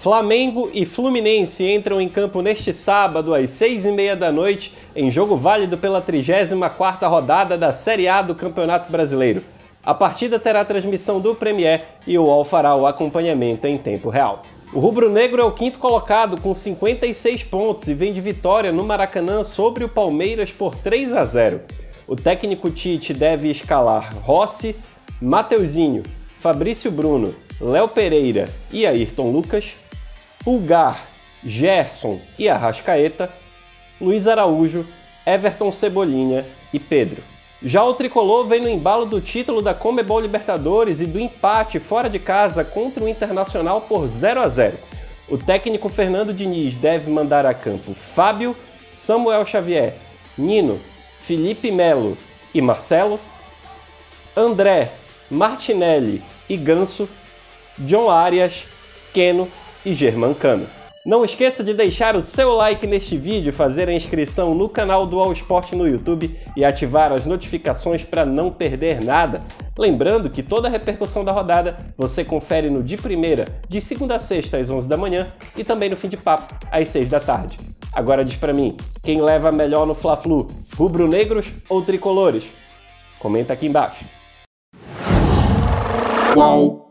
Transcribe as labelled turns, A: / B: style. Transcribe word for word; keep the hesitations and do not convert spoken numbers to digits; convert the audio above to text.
A: Flamengo e Fluminense entram em campo neste sábado às seis e meia da noite em jogo válido pela trigésima quarta rodada da Série A do Campeonato Brasileiro. A partida terá transmissão do Premier e o U O L fará o acompanhamento em tempo real. O rubro-negro é o quinto colocado com cinquenta e seis pontos e vem de vitória no Maracanã sobre o Palmeiras por três a zero. O técnico Tite deve escalar Rossi, Mateuzinho, Fabrício Bruno, Léo Pereira e Ayrton Lucas, Pulgar, Gerson e Arrascaeta, Luiz Araújo, Everton Cebolinha e Pedro. Já o tricolor vem no embalo do título da Conmebol Libertadores e do empate fora de casa contra o Internacional por zero a zero. O técnico Fernando Diniz deve mandar a campo Fábio, Samuel Xavier, Nino, Felipe Melo e Marcelo, André, Martinelli e Ganso, John Arias, Keno e Germancano. Não esqueça de deixar o seu like neste vídeo, fazer a inscrição no canal do All Sport no YouTube e ativar as notificações para não perder nada. Lembrando que toda a repercussão da rodada você confere no De Primeira, de segunda a sexta às onze da manhã e também no Fim de Papo, às seis da tarde. Agora diz pra mim, quem leva melhor no Fla-Flu, rubro-negros ou tricolores? Comenta aqui embaixo.
B: Qual?